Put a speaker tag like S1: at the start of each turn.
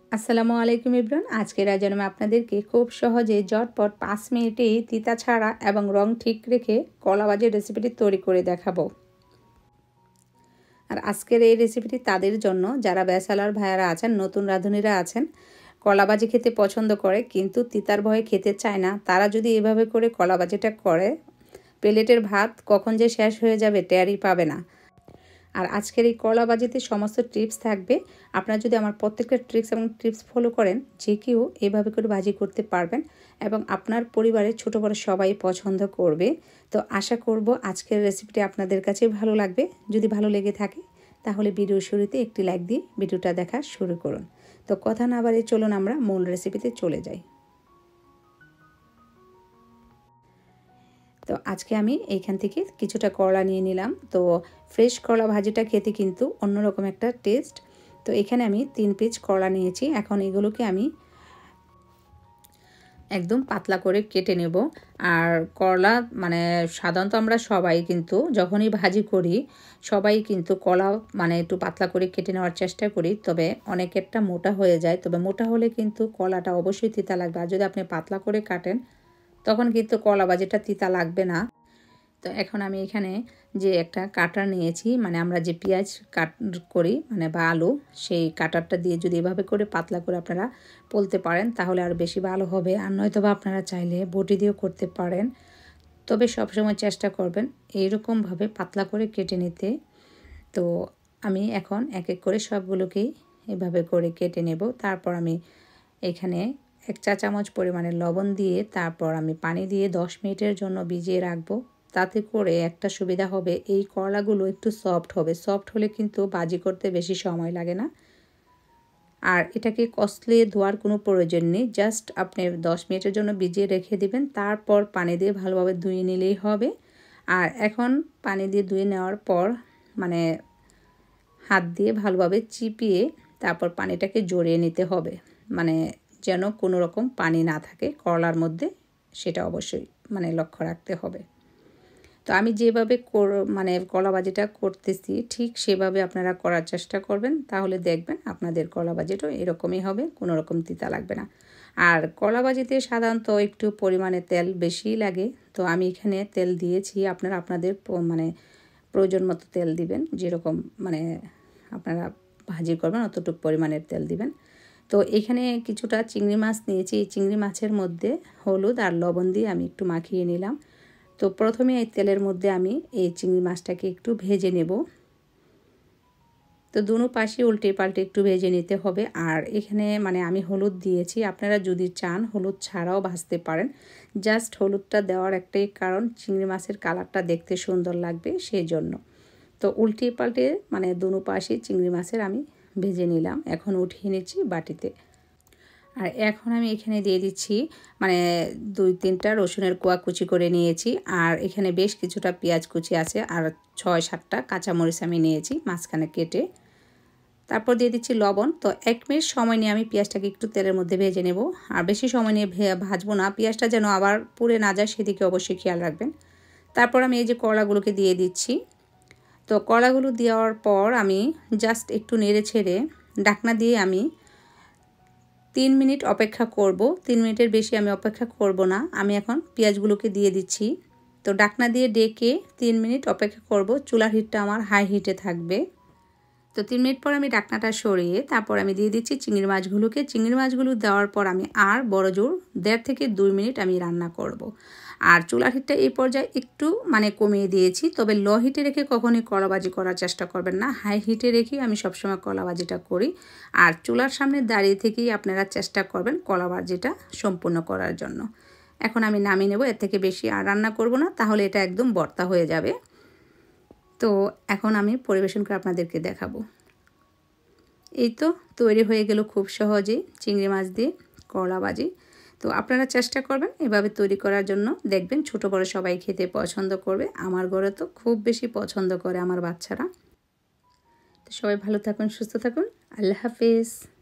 S1: আসসালামু আলাইকুম ইব্রান। আজকের আয়োজনে আমি আপনাদেরকে খুব সহজে ঝটপট 5 মিনিটেই তিতা ছাড়া এবং রং ঠিক রেখে কলা ভাজির রেসিপিটি তৈরি করে দেখাবো। আর আজকের এই রেসিপিটি তাদের জন্য যারা ব্যাচেলর ভাইয়ারা আছেন, নতুন রাঁধুনিরা আছেন, কলা ভাজি খেতে পছন্দ করে কিন্তু তিতার ভয়ে খেতে চায় না। তারা যদি এভাবে করে কলা ভাজিটা করে, প্লেটের ভাত কখন যে শেষ হয়ে যাবে টেরই পাবে না। আর আজকের এই কলা ভাজিতে সমস্ত টিপস থাকবে। আপনারা যদি আমার প্রত্যেকটা ট্রিক্স এবং টিপস ফলো করেন, যে কেউ এভাবে করে ভাজি করতে পারবেন এবং আপনার পরিবারের ছোট বড় সবাই পছন্দ করবে। তো আশা করব আজকের রেসিপিটি আপনাদের কাছে ভালো লাগবে। যদি ভালো লেগে থাকে তাহলে ভিডিও শুরুতে একটি লাইক দিয়ে ভিডিওটা দেখা শুরু করুন। তো কথা না বাড়িয়ে চলুন আমরা মূল রেসিপিতে চলে যাই। তো আজকে আমি এইখান থেকে কিছুটা করলা নিয়ে নিলাম। তো ফ্রেশ করলা ভাজিটা খেতে কিন্তু অন্যরকম একটা টেস্ট। তো এখানে আমি 3 পিস করলা নিয়েছি। এখন এগুলোকে আমি একদম পাতলা করে কেটে নেব। আর করলা সাধারণত আমরা সবাই কিন্তু যখনই ভাজি করি সবাই কিন্তু কলা একটু পাতলা করে কেটে নেওয়ার চেষ্টা করি। তবে অনেকেরটা মোটা হয়ে যায়। তবে মোটা হলে কিন্তু কলাটা অবশ্যই তিতা লাগবে। আর যদি আপনি পাতলা করে কাটেন তখন কিন্তু কলা ভাজিটা তিতা লাগবে না। তো এখন আমি এখানে যে একটা কাটার নিয়েছি, আমরা যে পেঁয়াজ কাট করি বা আলু, সেই কাটারটা দিয়ে যদি এভাবে করে পাতলা করে আপনারা পলতে পারেন তাহলে আর বেশি ভালো হবে। আর নয়তো বা আপনারা চাইলে বটি দিয়েও করতে পারেন। তবে সবসময় চেষ্টা করবেন এইরকমভাবে পাতলা করে কেটে নিতে। তো আমি এখন এক এক করে সবগুলোকেই এভাবে করে কেটে নেব। তারপর আমি এখানে 1 চা চামচ পরিমাণে লবণ দিয়ে তারপর আমি পানি দিয়ে 10 মিনিটের জন্য ভিজিয়ে রাখবো। তাতে করে একটা সুবিধা হবে, এই করলাগুলো একটু সফট হবে। সফট হলে কিন্তু ভাজি করতে বেশি সময় লাগে না। আর এটাকে কষলে ধোয়ার কোনো প্রয়োজন নেই। জাস্ট আপনি 10 মিনিটের জন্য ভিজিয়ে রেখে দিবেন। তারপর পানি দিয়ে ভালোভাবে ধুয়ে নিলেই হবে। আর এখন পানি দিয়ে ধুয়ে নেওয়ার পর হাত দিয়ে ভালোভাবে চিপিয়ে তারপর পানিটাকে জড়িয়ে নিতে হবে। যেন কোনো রকম পানি না থাকে করলার মধ্যে, সেটা অবশ্যই লক্ষ্য রাখতে হবে। তো আমি যেভাবে কলা ভাজিটা করতেছি ঠিক সেভাবে আপনারা করার চেষ্টা করবেন। তাহলে দেখবেন আপনাদের কলা ভাজিটাও এরকমই হবে, কোনো রকম তিতা লাগবে না। আর কলা ভাজিতে সাধারণত একটু পরিমাণে তেল বেশি লাগে। তো আমি এখানে তেল দিয়েছি। আপনারা আপনাদের প্রয়োজন মতো তেল দিবেন। যেরকম আপনারা ভাজি করবেন অতটুকু পরিমাণের তেল দিবেন। তো এখানে কিছুটা চিংড়ি মাছ নিয়েছি। এই চিংড়ি মাছের মধ্যে হলুদ আর লবণ দিয়ে আমি একটু মাখিয়ে নিলাম। তো প্রথমে এই তেলের মধ্যে আমি এই চিংড়ি মাছটাকে একটু ভেজে নেব। তো দুনো পাশে উল্টে পাল্টে একটু ভেজে নিতে হবে। আর এখানে আমি হলুদ দিয়েছি। আপনারা যদি চান হলুদ ছাড়াও ভাজতে পারেন। জাস্ট হলুদটা দেওয়ার একটাই কারণ, চিংড়ি মাছের কালারটা দেখতে সুন্দর লাগবে সেই জন্য। তো উল্টে পাল্টে দুনো পাশে চিংড়ি মাছের আমি ভেজে নিলাম। এখন উঠিয়ে নিচ্ছি বাটিতে। আর এখন আমি এখানে দিয়ে দিচ্ছি 2-3টা রসুনের কোয়া কুচি করে নিয়েছি। আর এখানে বেশ কিছুটা পেঁয়াজ কুচি আছে। আর 6-7টা কাঁচামরিচ আমি নিয়েছি মাঝখানে কেটে। তারপর দিয়ে দিচ্ছি লবণ। তো 1 মিনিট সময় নিয়ে আমি পেঁয়াজটাকে একটু তেলের মধ্যে ভেজে নেব। আর বেশি সময় নিয়ে ভাজবো না, পেঁয়াজটা যেন আবার পুড়ে না যায় সেদিকে অবশ্যই খেয়াল রাখবেন। তারপর আমি এই যে করলাগুলোকে দিয়ে দিচ্ছি। তো করলাগুলো দেওয়ার পর আমি জাস্ট একটু নেড়ে ছেড়ে ঢাকনা দিয়ে আমি 3 মিনিট অপেক্ষা করব। 3 মিনিটের বেশি আমি অপেক্ষা করব না। আমি এখন পেঁয়াজগুলোকে দিয়ে দিচ্ছি। তো ঢাকনা দিয়ে ডেকে 3 মিনিট অপেক্ষা করব। চুলার হিটটা আমার হাই হিটে থাকবে। তো 3 মিনিট পর আমি ঢাকনাটা সরিয়ে তারপর আমি দিয়ে দিচ্ছি চিংড়ি মাছগুলোকে। চিংড়ি মাছগুলো দেওয়ার পর আমি আর বড় জোর 1.5 থেকে 2 মিনিট আমি রান্না করব। আর চুলার হিটটা এই পর্যায়ে একটু কমিয়ে দিয়েছি। তবে লো হিটে রেখে কখনোই কলা ভাজি করার চেষ্টা করবেন না। হাই হিটে রেখে আমি সবসময় কলা ভাজিটা করি। আর চুলার সামনে দাঁড়িয়ে থেকেই আপনারা চেষ্টা করবেন কলা ভাজিটা সম্পূর্ণ করার জন্য। এখন আমি নামিয়ে নেব। এর থেকে বেশি আর রান্না করব না, তাহলে এটা একদম ভর্তা হয়ে যাবে। তো এখন আমি পরিবেশন করে আপনাদেরকে দেখাবো। এই তো তৈরি হয়ে গেল খুব সহজেই চিংড়ি মাছ দিয়ে করলা ভাজি। তো আপনারা চেষ্টা করবেন এভাবে তৈরি করার জন্য। দেখবেন ছোট বড় সবাই খেতে পছন্দ করবে। আমার ঘরে তো খুব বেশি পছন্দ করে আমার বাচ্চারা। তো সবাই ভালো থাকুন, সুস্থ থাকুন। আল্লাহ হাফেজ।